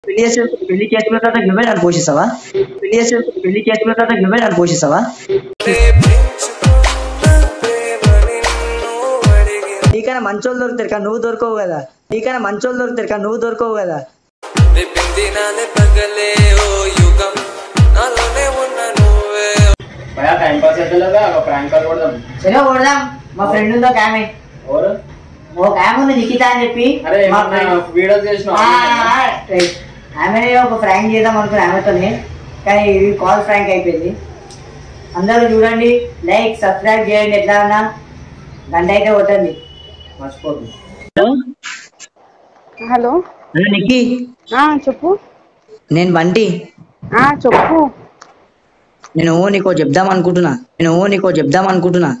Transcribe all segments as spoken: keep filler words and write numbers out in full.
పెళ్లి చేసి పెళ్లి చేసుకున్న తర్వాత నువ్వే నన్ను పోషిస్తావా? పెళ్లి చేసి పెళ్లి చేసుకున్న తర్వాత నువ్వే నన్ను పోషిస్తావా? నీకైనా మంచోళ్ళు దొరుకుతారు కానీ నువ్వు దొరకవు కదా. నీకైనా మంచోళ్ళు దొరుకుతారు కానీ నువ్వు దొరకవు కదా. మా ఫ్రెండ్ ఉందో ఆమె ఒక ఆమె ఉంది నిఖిత అని చెప్పి ఆమె ఒక ఫ్రాంక్ చేద్దాం అనుకుని ఆమెతోనే, కానీ ఇది కాల్ ఫ్రాంక్ అయిపోయింది. అందరూ చూడండి, లైక్ సబ్స్క్రైబ్ చేయండి. ఎట్లా అన్నా గంట అయితే కొట్టండి మర్చిపోతుంది. హలో నిఖి చెప్పు. నేను బంటి. చెప్పు. నేను నీకో చెప్దాం అనుకుంటున్నా నేను నీకో చెప్దాం అనుకుంటున్నా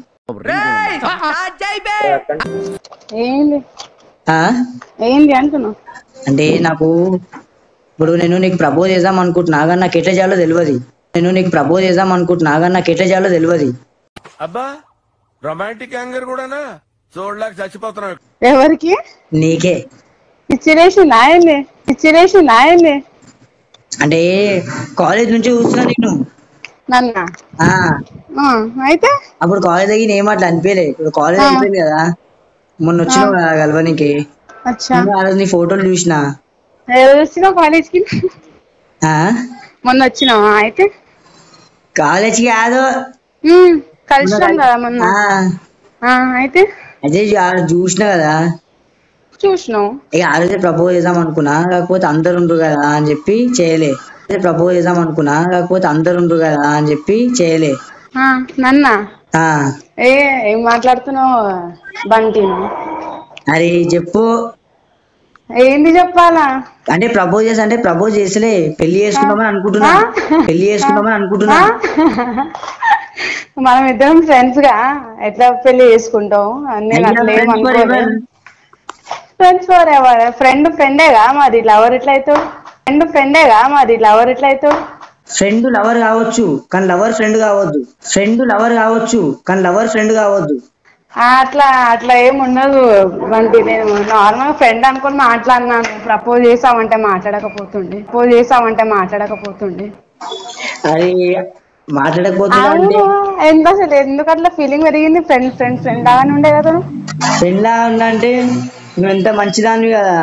ఏంది ఏంది అంటున్నా అంటే నాకు ఇప్పుడు నేను నీకు ప్రపోజ్ చేద్దాం అనుకుంటున్నా కానీ నాకు ఎట్లా చేయాలో తెలియదు. నేను నీకు ప్రపోజ్ చేద్దాం అనుకుంటున్నా కానీ నాకు ఎట్లా చేయాలో తెలియదు. అబ్బా రొమాంటిక్ యాంగర్ కూడానా? చూడలేక చచ్చిపోతున్నావు. ఎవరికి? నీకే. పిచ్చిరేసి నాయండి పిచ్చిరేసి నాయండి అంటే కాలేజ్ నుంచి చూస్తున్నా నేను నన్న అయితే అప్పుడు కాలేజ్ దగ్గర ఏం అట్లా అనిపించలే. ఇప్పుడు కాలేజ్ అయిపోయింది కదా, మొన్న వచ్చినావు కదా కలవనికి. ఆ రోజు నీ ఫోటోలు చూసిన. వచ్చినావు కాలేజ్ కి? మొన్న వచ్చినావా? అయితే కాలేజ్ కాదు, కలిసినాం కదా మొన్న. అయితే అదే చూసిన కదా. చూసినావు? ఇక ఆ రోజే ప్రపోజ్ చేద్దాం అనుకున్నా, కాకపోతే అందరు ఉండ్రు కదా అని చెప్పి చేయలే. ప్రపోజ్ చేద్దాం అనుకున్నా కాకపోతే అందరు ఉండ్రు కదా అని చెప్పి చేయలే. నన్న ఏ ఏం మాట్లాడుతున్నావు బంటి? అరే చెప్పు. ఏంది చెప్పాలా? అంటే ప్రపోజ్ చేసి అంటే ప్రపోజ్ చేసలే, పెళ్లి చేసుకుందామని అనుకుంటున్నా పెళ్లి చేసుకుందామని అనుకుంటున్నా మనం ఇద్దరం ఫ్రెండ్స్ గా ఎట్లా పెళ్లి చేసుకుంటాం? నేను అట్లా ఏమనుకోలేదు. Friends forever. ఫ్రెండ్ ఫ్రెండేగా, మరి లవర్ ఎట్లా అవుతావు? ఫ్రెండ్ ఫ్రెండేగా, మరి లవర్ ఎట్లా అవుతావు? ఫ్రెండ్ లవర్ కావచ్చు కానీ లవర్ ఫ్రెండ్ కావద్దు. ఫ్రెండ్ లవర్ కావచ్చు కానీ లవర్ ఫ్రెండ్ కావద్దు. అట్లా అట్లా ఏమి ఉండదు వంటి. నేను నార్మల్ ఫ్రెండ్ అనుకుని మాట్లాడినాను. ప్రపోజ్ చేసామంటే మాట్లాడకపోతుండే ప్రపోజ్ చేసామంటే మాట్లాడకపోతుండే అది మాట్లాడకపోతున్నా. ఎంత అసలు ఎందుకు అట్లా ఫీలింగ్ పెరిగింది? ఫ్రెండ్ ఫ్రెండ్ ఫ్రెండ్ లాగానే ఉండే కదా. ఫ్రెండ్ లాగా ఉందంటే నువ్వు ఎంత మంచిదాన్ని కదా.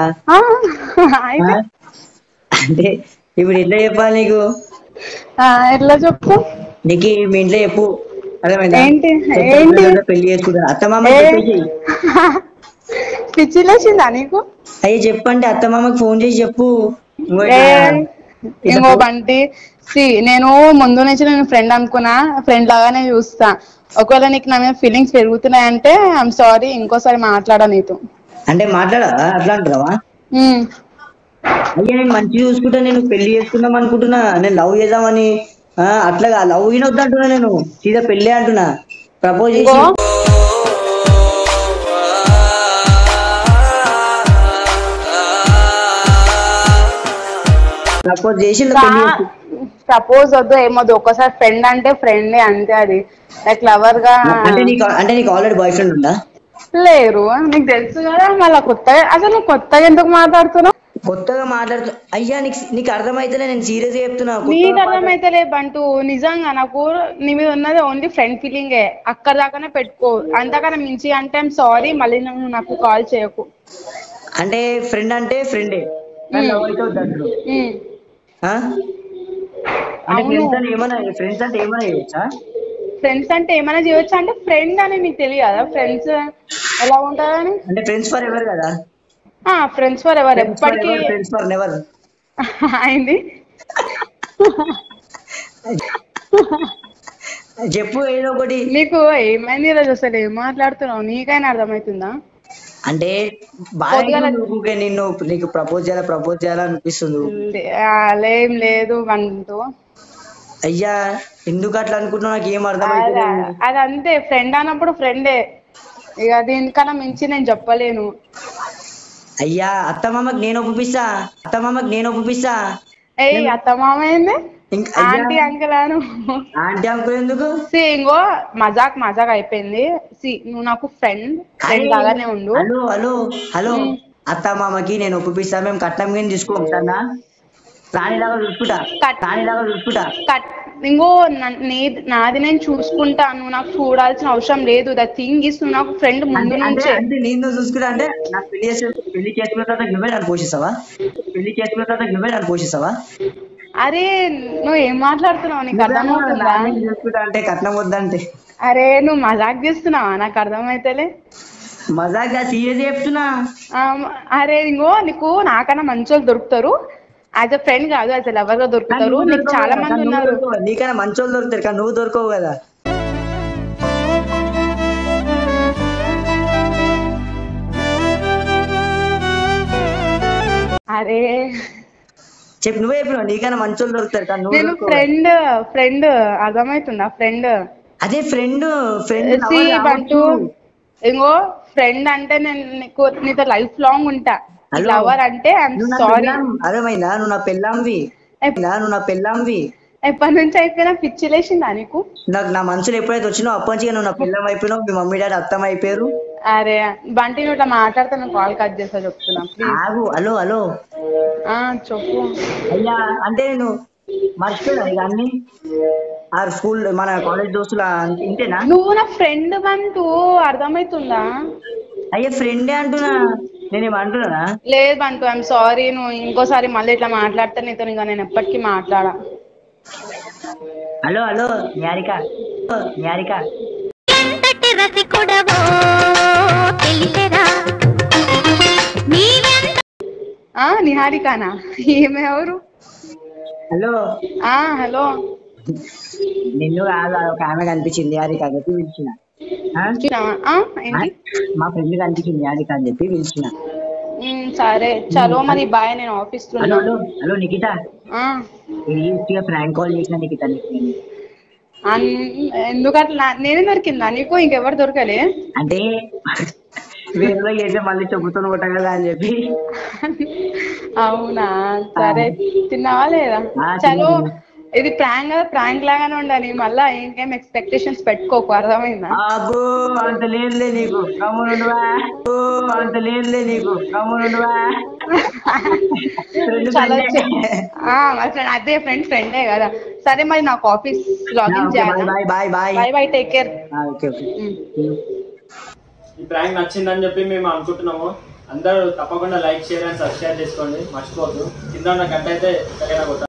అంటే ఇప్పుడు ఎట్లా చెప్పాలి నీకు? ఎట్లా చెప్పు? నీకు మీ ఇంట్లో చెప్పు. ఏంటి ఏంటి పెళ్లి చేసుకుంటా అత్తమామ పిచ్చి లేచిందా నీకు? అయ్యి చెప్పండి, అత్తమామకి ఫోన్ చేసి చెప్పు. ఇంకో బంటి, సి నేను ముందు నుంచి నేను ఫ్రెండ్ అనుకున్నా, ఫ్రెండ్ లాగానే చూస్తా. ఒకవేళ నీకు నా మీద ఫీలింగ్స్ పెరుగుతున్నాయంటే ఐఎమ్ సారీ, ఇంకోసారి మాట్లాడా నీతో. అంటే మాట్లాడా అట్లా అంటున్నావా? అయ్యా నేను మంచి చూసుకుంటా, నేను పెళ్లి చేసుకుందాం అనుకుంటున్నా, నేను లవ్ చేద్దామని. అట్లాగా లవ్ వినొద్దు అంటున్నా, నేను సీదా పెళ్లి అంటున్నా. ప్రపోజ్ చేసి ప్రపోజ్ చేసి ప్రపోజ్ వద్దు ఏమొద్దు. ఒక్కసారి ఫ్రెండ్ అంటే ఫ్రెండే అంతే. అది లైక్ లవర్ గా. అంటే నీకు అంటే నీకు ఆల్రెడీ బాయ్ ఫ్రెండ్ ఉందా? లేరు. నీకు తెలుసు కదా. మళ్ళీ కొత్తగా అసలు నువ్వు కొత్తగా ఎందుకు మాట్లాడుతున్నావు? కొత్తగా మాట్లాడుతు అయ్యా నీకు నీకు అర్థమైతేనే నేను సీరియస్ చెప్తున్నా. నీకు అర్థమైతేలే బంటు. నిజంగా నాకు నీ మీద ఉన్నది ఓన్లీ ఫ్రెండ్ ఫీలింగే. అక్కడ దాకానే పెట్టుకో. అంతకన్నా మించి అంటే ఐమ్ సారీ, మళ్ళీ నువ్వు నాకు కాల్ చేయకు. అంటే ఫ్రెండ్ అంటే ఫ్రెండే. ఫ్రెండ్స్ అంటే ఏమైనా చేయొచ్చా? ఫ్రెండ్స్ అంటే ఏమైనా చేయొచ్చా అంటే ఫ్రెండ్ అని నీకు తెలియదా? ఫ్రెండ్స్ ఎలా ఉంటుందని. అంటే ఫ్రెండ్స్ ఫర్ ఎవర్ కదా. ఫ్రెండ్స్ ఫర్ ఎవర్ ఎప్పటికీ. ఫ్రెండ్స్ ఫర్ నెవర్ అయింది. చెప్పు ఏదో ఒకటి. నీకు ఏమైంది ఈరోజు? అసలు ఏం మాట్లాడుతున్నావు? నీకైనా అర్థమవుతుందా? అంటే బాగా నిన్ను నీకు ప్రపోజ్ చేయాలా ప్రపోజ్ చేయాలనిపిస్తుంది. ఏం లేదు అంటూ. అయ్యా ఎందుకు అట్లా అనుకుంటున్నావు? నాకు ఏం అర్థమైతే. అది అంతే, ఫ్రెండ్ అన్నప్పుడు ఫ్రెండే. ఇక దీనికన్నా మించి నేను చెప్పలేను. అయ్యా అత్తమామకి నేను ఒప్పిస్తా, అత్తమామకి నేను ఒప్పిస్తా. ఏ అత్తమామ ఏంది? ఆంటీ అంకుల్ అను. ఆంటీ అంకుల్ ఎందుకు? సి ఇంకో మజాక్ మజాక్ అయిపోయింది. సి నువ్వు నాకు ఫ్రెండ్ ఫ్రెండ్ లాగానే ఉండు. హలో హలో హలో అత్తమామకి నేను ఒప్పిస్తా, మేము కట్నం కింద తీసుకోమన్నా. రాణిలాగా చూసుకుంటా కట్ రాణిలాగా చూసుకుంటా కట్ ఇంకో న- నీ- నాది నేను చూసుకుంటా, నువ్వు నాకు చూడాల్సిన అవసరం లేదు. ద థింగ్ ఇస్ నువ్వు నాకు ఫ్రెండ్ ముందు అంటే అంటే నుంచే. అంటే నేను చూసుకుంటా అంటే నాకు పెళ్లి చేసి పెళ్లి చేసుకున్న తర్వాత నువ్వే నన్ను పోషిస్తావా పెళ్లి చేసుకున్న తర్వాత నువ్వే నన్ను పోషిస్తావా అరే నువ్వు ఏం మాట్లాడుతున్నావు, నీకు అర్థమవుతుందా? నేను చూసుకుంటా అంటే కట్నం వద్దంటే అరే నువ్వు మజాక్ చేస్తున్నావా? నాకు అర్థమైతేలే. మజాగా సీరియస్ చెప్తున్నా ఆ, అరే ఇంకో నీకు నాకన్నా మంచోళ్ళు దొరుకుతారు. యాజ్ అ ఫ్రెండ్ కాదు, యాజ్ అ లవర్ గా దొరుకుతారు. నువ్వు నీకు దొరకవు చాలా కదా, మంది నువ్వు ఉన్నారు. దొరకవు. నీకన్నా మంచోళ్ళు దొరుకుతారు కానీ నువ్వు దొరకవు కదా. అరే చెప్పు నువ్వే చెప్పినావు నీకన్నా మంచోళ్ళు దొరుకుతారు కానీ నువ్వు నేను దొరకవు. ఫ్రెండ్ ఫ్రెండ్ అర్థమవుతుందా? ఫ్రెండ్ అదే ఫ్రెండ్ ఫ్రెండ్ సి బంటూ ఇంకో ఫ్రెండ్ అంటే నేను నీకు నీతో లైఫ్ లాంగ్ ఉంటా. హలో. లవర్ అంటే ఐఎమ్ నువ్వు నా సారీ. పెళ్ళాం అర్థమైందా నువ్వు నా పెళ్ళాంవి నువ్వు నా పెళ్ళాంవి ఎప్పటి నుంచి అయిపోయినా పిచ్చి లేచిందా నీకు? నాకు నా మనసులో ఎప్పుడైతే వచ్చినావు అప్పటి నుంచి నువ్వు నా పిల్లం అయిపోయినావు మీ మమ్మీ డాడీ అత్తమ్మ అయిపోయారు. అరే బంటి నువ్వు ఇట్లా మాట్లాడితే నేను కాల్ కట్ చేస్తా చెప్తున్నా ప్లీజ్. ఆగు హలో హలో ఆ చెప్పు. అయ్యా అంటే నేను మర్చిపోయినా ఇక అన్ని ఆ స్కూల్ మన కాలేజ్ దోస్తులు ఇంతేనా? నువ్వు నా ఫ్రెండ్ బంటూ అర్థమవుతుందా? అయ్యా ఫ్రెండే అంటున్నా నేనేం అంటున్నా. లేదు బంటూ ఐఎమ్ సారీ. నువ్వు ఇంకోసారి మళ్ళీ ఇట్లా మాట్లాడితే నీతో ఇంకా నేను ఎప్పటికీ మాట్లాడా. హలో హలో న్యారిక న్యారిక ఎంతటి రసికుడవో తెలియరా నీవెంత ఆ నిహారికానా? ఈమె ఎవరు? హలో ఆ హలో నిన్ను కాదు ఒక ఆమె కనిపించింది న్యారిక అని చెప్పి పిలిచిన. ఆ? చూసినావా? ఆ, ఏంటి? మా ఫ్రెండ్ కనిపించింది న్యారిక అని చెప్పి పిలిచిన. ఉమ్, సరే చలో మరి బాయ్, నేను ఆఫీస్ లో హలో ఉన్నా. హలో హలో నిఖిత ఆ, ఈజీగా ప్రాంక్ కాల్ చేసిన నిఖిత నీకు నేను. అన్- ఎందుకట్లా నేనే దొరికిందా నీకు? ఇంకెవరు దొరకలే? అంటే వేరే చేస్తే మళ్ళీ చెబుతాను కొట్ట కదా అని చెప్పి. అవునా? సరే తిన్నావా లేదా? ఆ, చలో తిన్నా. ఇది ప్రాంక్ ప్రాంక్ లాగానే ఉండాలి, మళ్ళా ఇంకేం ఎక్స్పెక్టేషన్స్ పెట్టుకోకు, అర్థమైందా? అబ్బో అంత లేదులే నీకు గమ్మునుండువా ఓ అంత లేదులే నీకు గమ్మునుండువా. రెండు చాలా friends. ఆ, మా friend- అదే ఫ్రెండ్ ఫ్రెండే కదా. సరే మరి నాకు ఆఫీస్ లాగిన్ చేయాలి. Bye bye bye bye bye, take care. Okay okay. ఈ ప్రాంక్ నచ్చిందని చెప్పి మేము అనుకుంటున్నాము. అందరూ తప్పకుండా లైక్ షేర్ అండ్ సబ్స్క్రైబ్ చేసుకోండి, మర్చిపోవద్దు. కింద ఉన్న గంట అయితే ఎక్కడైనా కొట్టాలి.